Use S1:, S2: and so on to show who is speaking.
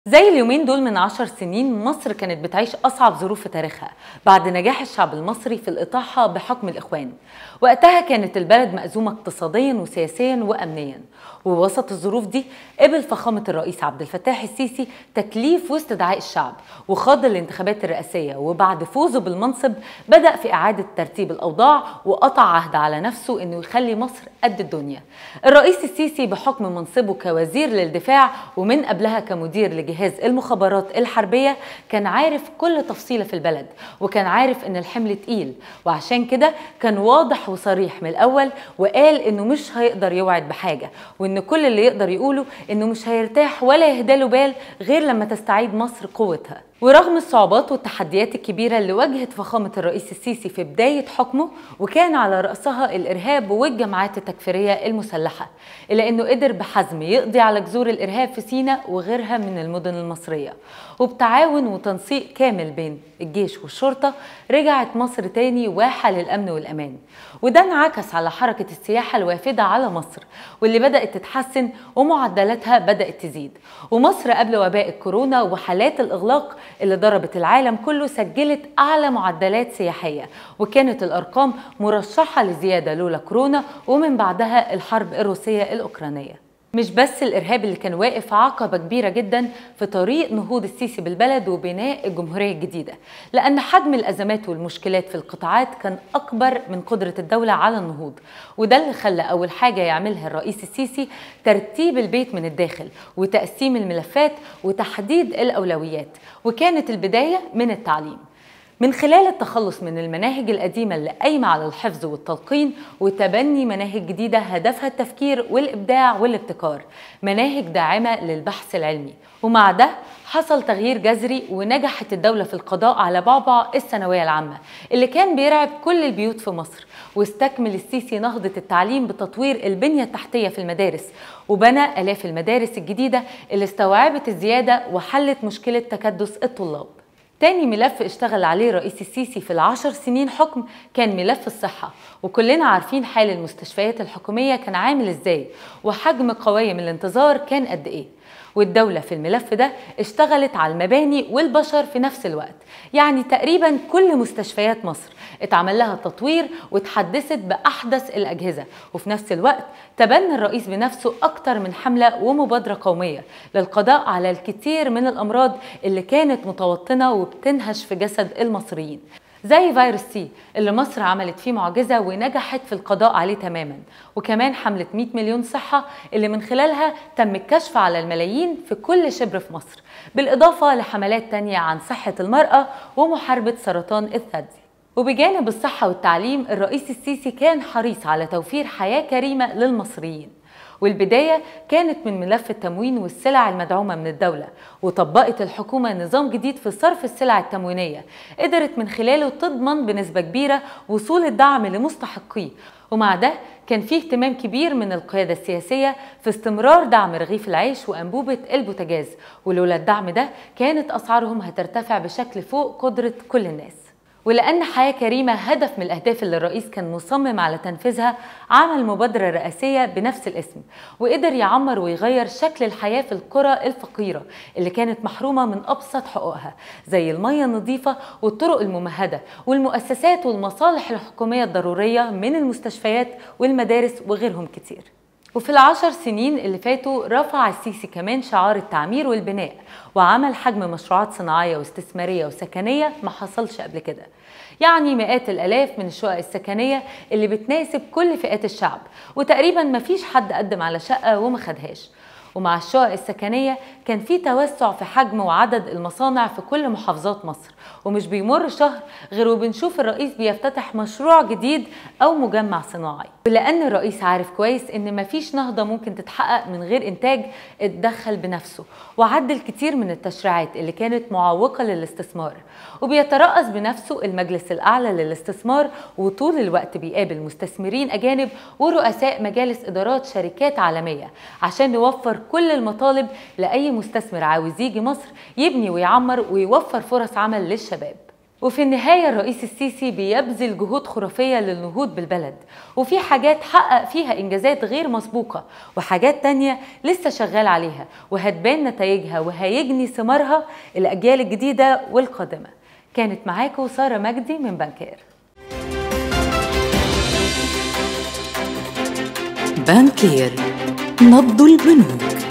S1: زي اليومين دول من 10 سنين مصر كانت بتعيش أصعب ظروف في تاريخها بعد نجاح الشعب المصري في الإطاحة بحكم الإخوان. وقتها كانت البلد مأزومة اقتصاديا وسياسيا وأمنيا، ووسط الظروف دي قبل فخامة الرئيس عبد الفتاح السيسي تكليف واستدعاء الشعب وخاض الانتخابات الرئاسية، وبعد فوزه بالمنصب بدأ في إعادة ترتيب الأوضاع وقطع عهد على نفسه إنه يخلي مصر قد الدنيا. الرئيس السيسي بحكم منصبه كوزير للدفاع ومن قبلها كمدير لجهاز المخابرات الحربية كان عارف كل تفصيلة في البلد، وكان عارف إن الحمل تقيل، وعشان كده كان واضح وصريح من الأول وقال إنه مش هيقدر يوعد بحاجة، وإن كل اللي يقدر يقوله إنه مش هيرتاح ولا يهداله بال غير لما تستعيد مصر قوتها. ورغم الصعوبات والتحديات الكبيرة اللي واجهت فخامة الرئيس السيسي في بداية حكمه، وكان على رأسها الإرهاب والجماعات التكفيرية المسلحة، إلا أنه قدر بحزم يقضي على جذور الإرهاب في سيناء وغيرها من المدن المصرية. وبتعاون وتنسيق كامل بين الجيش والشرطة رجعت مصر تاني واحة للأمن والأمان، وده انعكس على حركة السياحة الوافدة على مصر واللي بدأت تتحسن ومعدلاتها بدأت تزيد. ومصر قبل وباء الكورونا وحالات الإغلاق اللي ضربت العالم كله سجلت أعلى معدلات سياحية، وكانت الأرقام مرشحة لزيادة لولا كورونا ومن بعدها الحرب الروسية الأوكرانية. مش بس الإرهاب اللي كان واقف عقبة كبيرة جدا في طريق نهوض السيسي بالبلد وبناء الجمهورية الجديدة، لأن حجم الأزمات والمشكلات في القطاعات كان أكبر من قدرة الدولة على النهوض، وده اللي خلى أول حاجة يعملها الرئيس السيسي ترتيب البيت من الداخل وتقسيم الملفات وتحديد الأولويات. وكانت البداية من التعليم، من خلال التخلص من المناهج القديمة اللي قايمة على الحفظ والتلقين وتبني مناهج جديدة هدفها التفكير والإبداع والابتكار، مناهج داعمة للبحث العلمي. ومع ده حصل تغيير جذري ونجحت الدولة في القضاء على بعبع الثانوية العامة اللي كان بيرعب كل البيوت في مصر. واستكمل السيسي نهضة التعليم بتطوير البنية التحتية في المدارس، وبنى آلاف المدارس الجديدة اللي استوعبت الزيادة وحلت مشكلة تكدس الطلاب. تاني ملف اشتغل عليه الرئيس السيسي في ال10 سنين حكم كان ملف الصحة، وكلنا عارفين حال المستشفيات الحكومية كان عامل ازاي وحجم قوائم الانتظار كان قد ايه. والدولة في الملف ده اشتغلت على المباني والبشر في نفس الوقت، يعني تقريبا كل مستشفيات مصر اتعمل لها تطوير واتحدثت بأحدث الأجهزة. وفي نفس الوقت تبنى الرئيس بنفسه أكتر من حملة ومبادرة قومية للقضاء على الكثير من الأمراض اللي كانت متوطنة وبتنهش في جسد المصريين، زي فيروس سي اللي مصر عملت فيه معجزة ونجحت في القضاء عليه تماما، وكمان حملة 100 مليون صحة اللي من خلالها تم الكشف على الملايين في كل شبر في مصر، بالإضافة لحملات تانية عن صحة المرأة ومحاربة سرطان الثدي. وبجانب الصحة والتعليم الرئيس السيسي كان حريص على توفير حياة كريمة للمصريين، والبداية كانت من ملف التموين والسلع المدعومة من الدولة، وطبقت الحكومة نظام جديد في صرف السلع التموينية قدرت من خلاله تضمن بنسبة كبيرة وصول الدعم لمستحقيه. ومع ده كان فيه اهتمام كبير من القيادة السياسية في استمرار دعم رغيف العيش وأنبوبة البوتاجاز، ولولا الدعم ده كانت أسعارهم هترتفع بشكل فوق قدرة كل الناس. ولأن حياة كريمة هدف من الأهداف اللي الرئيس كان مصمم على تنفيذها، عمل مبادرة رئاسية بنفس الاسم، وقدر يعمر ويغير شكل الحياة في القرى الفقيرة اللي كانت محرومة من أبسط حقوقها، زي المياه النظيفة والطرق الممهدة والمؤسسات والمصالح الحكومية الضرورية من المستشفيات والمدارس وغيرهم كتير. وفي ال10 سنين اللي فاتوا رفع السيسي كمان شعار التعمير والبناء، وعمل حجم مشروعات صناعية واستثمارية وسكنية ما حصلش قبل كده، يعني مئات الآلاف من الشقق السكنية اللي بتناسب كل فئات الشعب، وتقريبا ما فيش حد قدم على شقة وما خدهاش. ومع الشقق السكنية كان في توسع في حجم وعدد المصانع في كل محافظات مصر، ومش بيمر شهر غير وبنشوف الرئيس بيفتتح مشروع جديد أو مجمع صناعي. ولأن الرئيس عارف كويس إن مفيش نهضة ممكن تتحقق من غير إنتاج، اتدخل بنفسه وعدل كتير من التشريعات اللي كانت معوقة للاستثمار، وبيترأس بنفسه المجلس الأعلى للاستثمار، وطول الوقت بيقابل مستثمرين أجانب ورؤساء مجالس إدارات شركات عالمية عشان يوفر كل المطالب لأي مستثمر عاوز يجي مصر يبني ويعمر ويوفر فرص عمل للشباب. وفي النهاية الرئيس السيسي بيبذل جهود خرافية للنهوض بالبلد، وفي حاجات حقق فيها إنجازات غير مسبوقة، وحاجات تانية لسه شغال عليها وهتبان نتائجها وهيجني ثمارها الأجيال الجديدة والقادمة. كانت معاكم سارة مجدي من بانكير.
S2: بانكير، نبض البنوك.